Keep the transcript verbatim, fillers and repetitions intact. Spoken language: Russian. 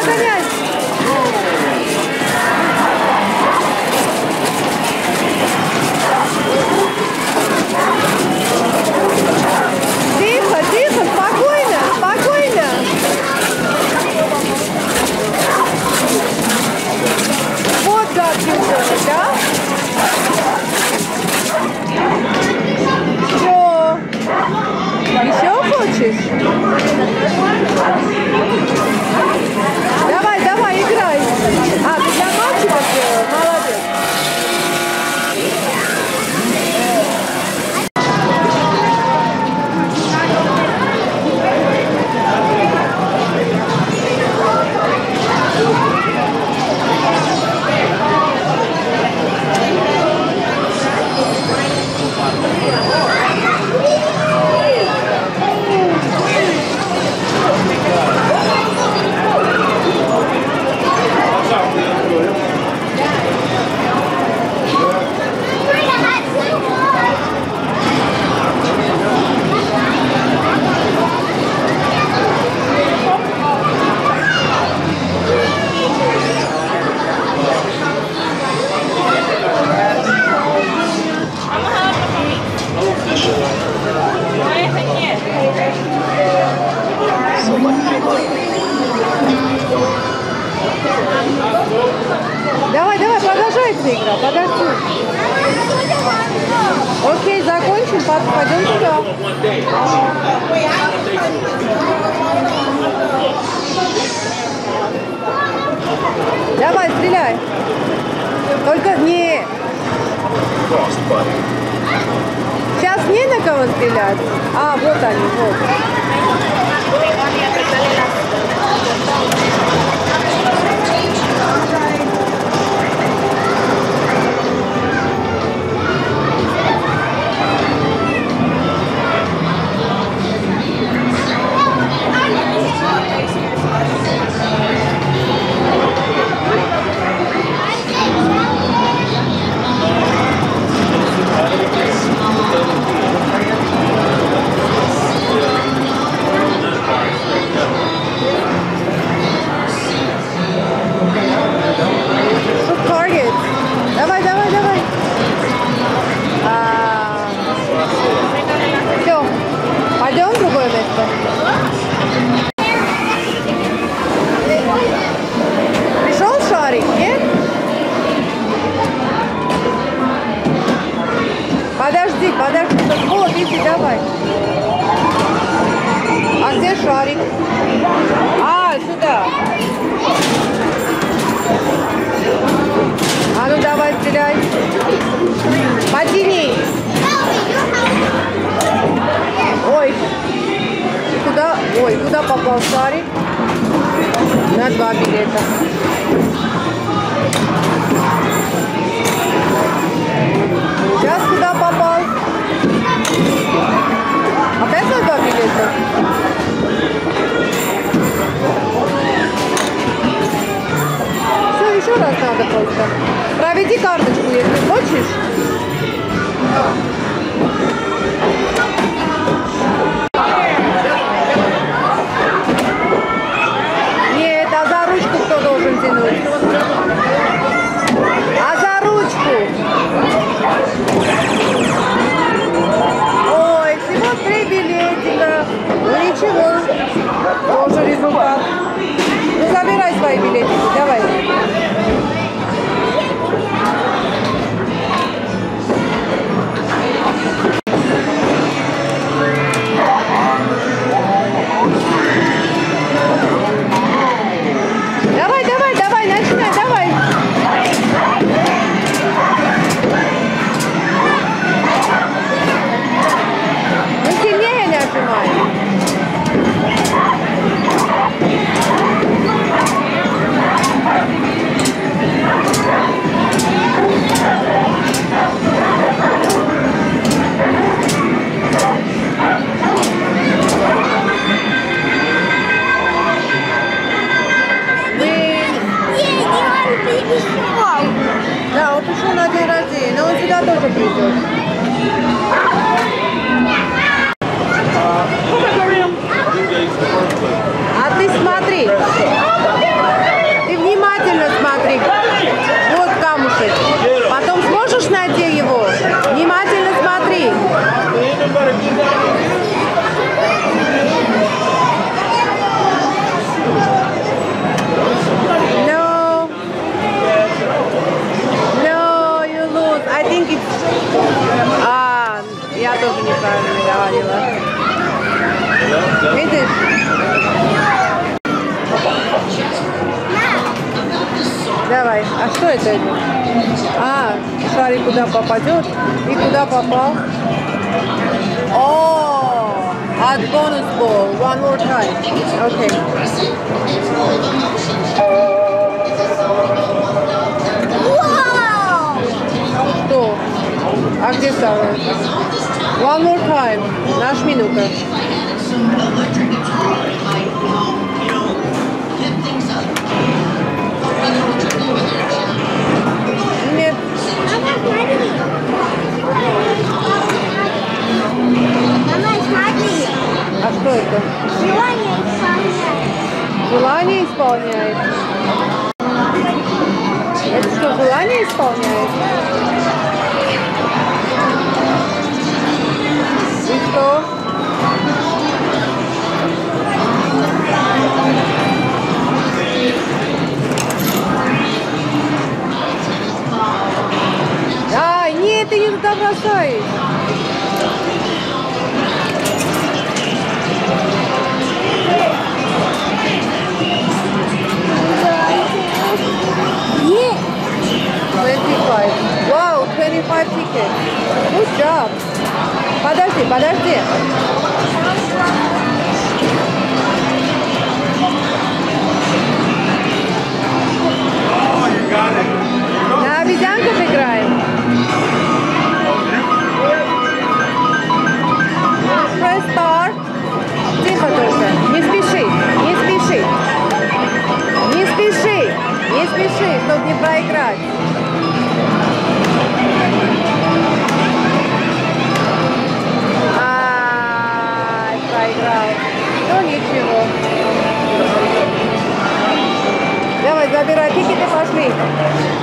разгоняй. Тихо, тихо, спокойно, спокойно. Вот гадкий ужас, да? Все. Еще хочешь? Давай, давай, играй. А, ты для мальчиков делала? Молодец. Давай, давай, продолжается игра, подожди. Окей, закончим, пойдем туда. Давай, стреляй. Только не. Сейчас не на кого стрелять. А, вот они, вот. Давай, давай, давай. А... Все, пойдем в другое место. Пришел шарик, нет? Подожди, подожди. Вот, иди, давай. А где шарик? А, сюда. А ну давай, стреляй. Потяни. Ой. Куда? Ой, куда попал шарик? На два билета. Сейчас куда попал? Опять на два билета? Все, еще раз надо просто. Проведи карточку, если хочешь. Нет, а за ручку кто должен тянуть? А за ручку? Ой, всего три билетика. Ну ничего, тоже результат. Ну забирай свои билетики, давай. Давай, давай, давай, начинай, давай. Ну сильнее нажимай. это? А, шарик куда попадет и куда попал. О, от бонус ball. One more time. Okay. Что? А где второй? One more time. Нажми, ну-ка. Нет. А что это? Желание исполняет. Желание исполняет. Это что, желание исполняет? И что? А, нет, ты не туда бросаешь. twenty-five. Wow, twenty-five tickets. Good job. Подожди, подожди. На обезьянках играем. Press start. Тихо только. Не спеши, не спеши. Не спеши, не спеши, чтобы не проиграть. Ай, проиграл. Ну ничего. Давай, забирай тикеты, пошли.